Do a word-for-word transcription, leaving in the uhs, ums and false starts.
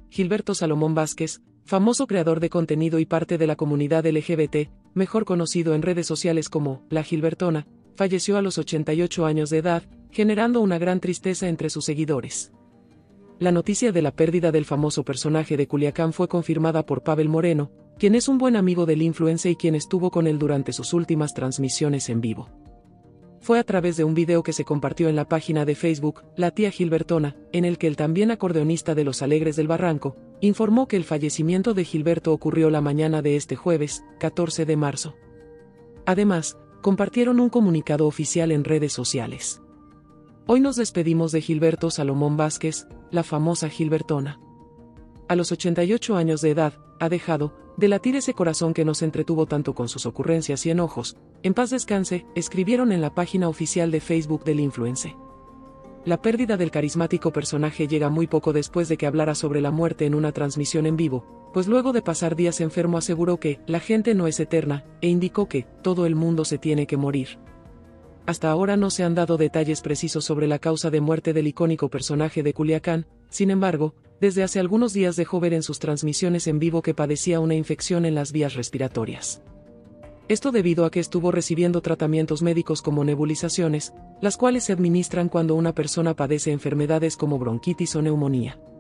Gilberto Salomón Vázquez, famoso creador de contenido y parte de la comunidad L G B T, mejor conocido en redes sociales como La Gilbertona, falleció a los ochenta y ocho años de edad, generando una gran tristeza entre sus seguidores. La noticia de la pérdida del famoso personaje de Culiacán fue confirmada por Pavel Moreno, quien es un buen amigo del influencer y quien estuvo con él durante sus últimas transmisiones en vivo. Fue a través de un video que se compartió en la página de Facebook, La Tía Gilbertona, en el que el también acordeonista de Los Alegres del Barranco, informó que el fallecimiento de Gilberto ocurrió la mañana de este jueves, catorce de marzo. Además, compartieron un comunicado oficial en redes sociales. Hoy nos despedimos de Gilberto Salomón Vázquez, la famosa Gilbertona. A los ochenta y ocho años de edad, ha dejado de latir ese corazón que nos entretuvo tanto con sus ocurrencias y enojos. En paz descanse, escribieron en la página oficial de Facebook del influencer. La pérdida del carismático personaje llega muy poco después de que hablara sobre la muerte en una transmisión en vivo, pues luego de pasar días enfermo aseguró que la gente no es eterna, e indicó que todo el mundo se tiene que morir. Hasta ahora no se han dado detalles precisos sobre la causa de muerte del icónico personaje de Culiacán. Sin embargo, desde hace algunos días dejó ver en sus transmisiones en vivo que padecía una infección en las vías respiratorias. Esto debido a que estuvo recibiendo tratamientos médicos como nebulizaciones, las cuales se administran cuando una persona padece enfermedades como bronquitis o neumonía.